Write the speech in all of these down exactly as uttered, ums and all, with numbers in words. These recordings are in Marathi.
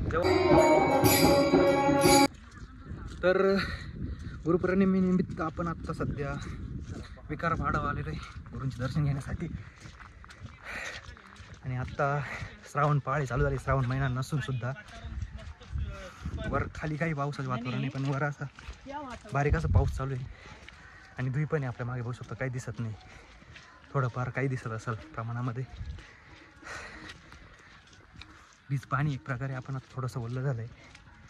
तर गुरुपौर्णिमेनिमित्त आपण आत्ता सध्या विकार भाडा आलेलो आहे गुरूंचे दर्शन घेण्यासाठी. आणि आत्ता श्रावण पाळे चालू झाले, श्रावण महिना नसून सुद्धा वर खाली काही पावसाचं वातावरण आहे, पण वर असा बारीक असा पाऊस चालू आहे. आणि धुई पण आहे आपल्या मागे, बघू शकतो काही दिसत नाही, थोडंफार काही दिसत असेल प्रमाणामध्ये. वीज पाणी एक प्रकारे आपण आता थोडंसं ओलं झालं आहे.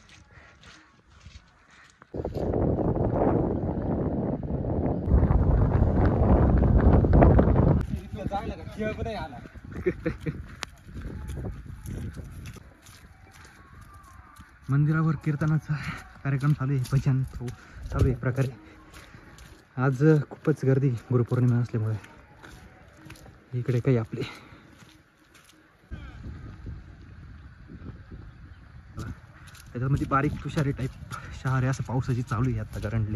मंदिरावर कीर्तनाचा कार्यक्रम चालू आहे, भजन चालू आहे एक प्रकारे. आज खूपच गर्दी गुरुपौर्णिमा असल्यामुळे. इकडे काही आपले त्याच्यामध्ये बारीक तुषारी टाईप शहर आहे, असं पावसाची चालू आहे आता करंटली.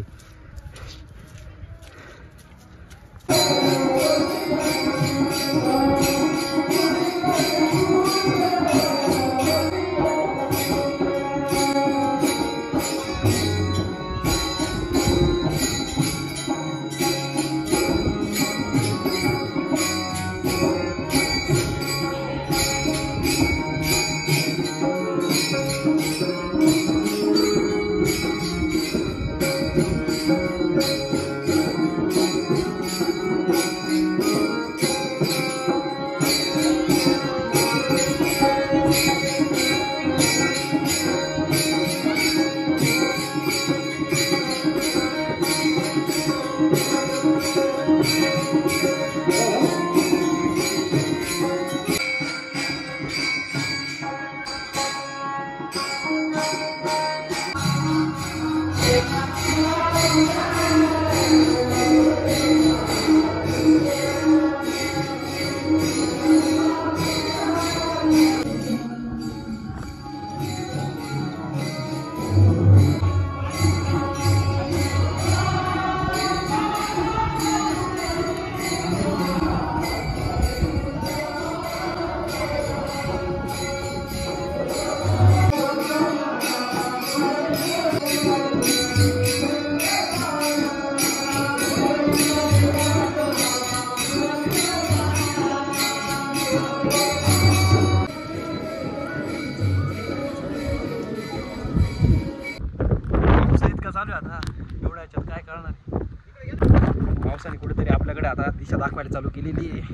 पावसाने कुठेतरी आपल्याकडे आता दिशा दाखवायला चालू केलेली आहे.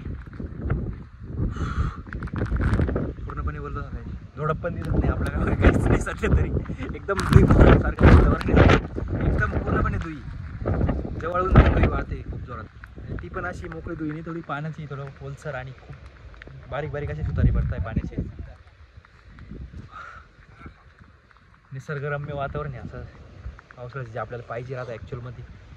पूर्णपणे बोललो झालं आहे, झोडप पण दिसत नाही आपल्याकडे, काहीच नाही सध्या तरी. एकदम दुई सारखं एकदम पूर्णपणे दुई जवळून दुई वाहते खूप जोरात. ती पण अशी मोकळी दुई नाही, थोडी पाण्याची थोडं ओलसर आणि खूप बारीक बारीक अशी सुतारी पडत आहे पाण्याची. निसर्गरम्य वातावरण आहे असं पावसाळ्याचं जे आपल्याला पाहिजे राहतं ॲक्च्युअलमध्ये.